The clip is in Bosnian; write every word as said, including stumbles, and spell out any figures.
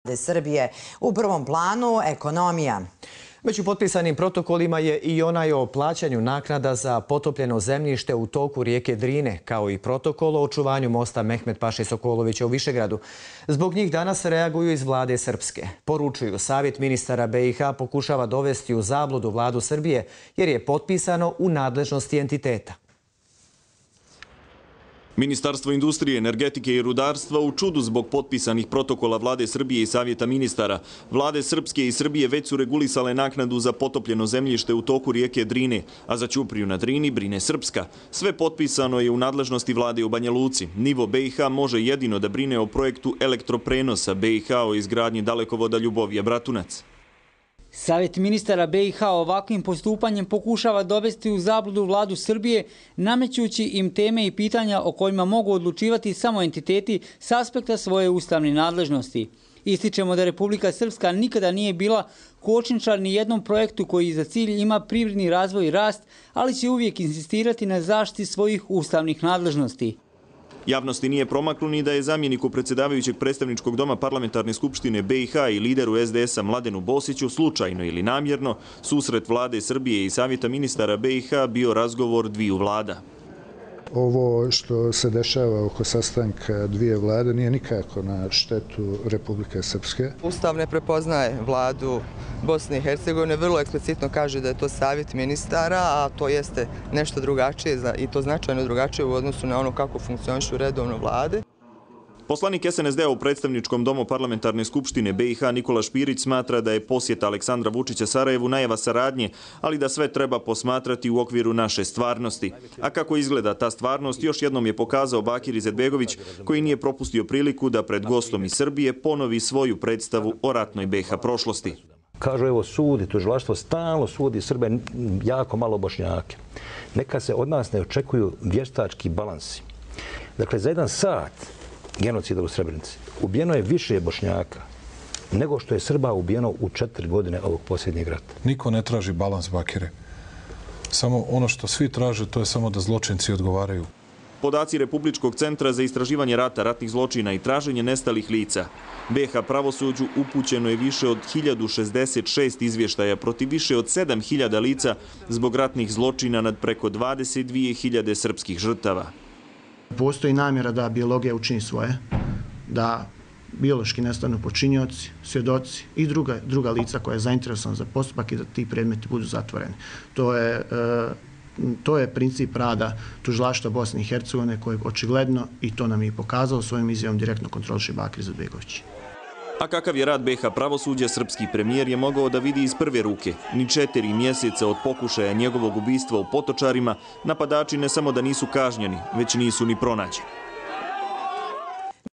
Srbije. U prvom planu ekonomija. Među potpisanim protokolima je i onaj o plaćanju naknada za potopljeno zemljište u toku rijeke Drine, kao i protokol o očuvanju mosta Mehmet Paše Sokolovića u Višegradu. Zbog njih danas reaguju iz vlade Srpske. Poručuju, Savjet ministara B i H pokušava dovesti u zabludu vladu Srbije jer je potpisano u nadležnosti entiteta. Ministarstvo industrije, energetike i rudarstva u čudu zbog potpisanih protokola vlade Srbije i Savjeta ministara. Vlade Srpske i Srbije već su regulisale naknadu za potopljeno zemljište u toku rijeke Drine, a za Ćupriju na Drini brine Srpska. Sve potpisano je u nadležnosti vlade u Banja Luci. Nivo B i H može jedino da brine o projektu elektroprenosa B i H o izgradnji dalekovoda Ljubovija-Bratunac. Savjet ministara B i H ovakvim postupanjem pokušava dovesti u zabludu vladu Srbije, namećući im teme i pitanja o kojima mogu odlučivati samo entiteti s aspekta svoje ustavne nadležnosti. Ističemo da Republika Srpska nikada nije bila kočničar ni jednom projektu koji za cilj ima privredni razvoj i rast, ali će uvijek insistirati na zaštiti svojih ustavnih nadležnosti. Javnosti nije promaklo ni da je zamjeniku predsjedavajućeg predstavničkog doma Parlamentarne skupštine B i H i lideru S D S-a Mladenu Bosiću slučajno ili namjerno susret vlade Srbije i Savjeta ministara B i H bio razgovor dviju vlada. Ovo što se dešava oko sastanka dvije vlade nije nikako na štetu Republike Srpske. Ustav ne prepoznaje vladu Bosne i Hercegovine, vrlo eksplicitno kaže da je to savjet ministara, a to jeste nešto drugačije i to značajno drugačije u odnosu na ono kako funkcionišu redovno vlade. Poslanik S N S D-a u predstavničkom domu Parlamentarne skupštine B i H Nikola Špirić smatra da je posjeta Aleksandra Vučića Sarajevu najava saradnje, ali da sve treba posmatrati u okviru naše stvarnosti. A kako izgleda ta stvarnost, još jednom je pokazao Bakir Izetbegović, koji nije propustio priliku da pred gostom iz Srbije ponovi svoju predstavu o ratnoj B i H prošlosti. Kažu, evo, sudi, tužilaštvo stalno sudi Srbe, jako malo Bošnjake. Neka se od nas ne očekuju vještački balansi. Dakle, za jedan sat genocida u Srebrenici ubijeno je više Bošnjaka nego što je Srba ubijeno u četiri godine ovog posljednjeg rata. Niko ne traži balans, Bakire. Samo ono što svi traže, to je samo da zločinci odgovaraju. Podaci Republičkog centra za istraživanje rata, ratnih zločina i traženje nestalih lica. B i H pravosuđu upućeno je više od hiljadu šezdeset šest izvještaja protiv više od sedam hiljada lica zbog ratnih zločina nad preko dvadeset dvije hiljade srpskih žrtava. Postoji namjera da biologija učini svoje, da biološki nestanu počinioci, svjedoci i druga, druga lica koja je zainteresovana za postupak i da ti predmeti budu zatvoreni. To je, e, to je princip rada tužilaštva Bosne i Hercegovine koji očigledno, i to nam je pokazao svojim izjavom, direktno kontroliše Bakir Izetbegović. A kakav je rad B i H pravosuđa, srpski premijer je mogao da vidi iz prve ruke. Ni četiri mjeseca od pokušaja njegovog ubistva u Potočarima, napadači ne samo da nisu kažnjeni, već nisu ni pronađeni.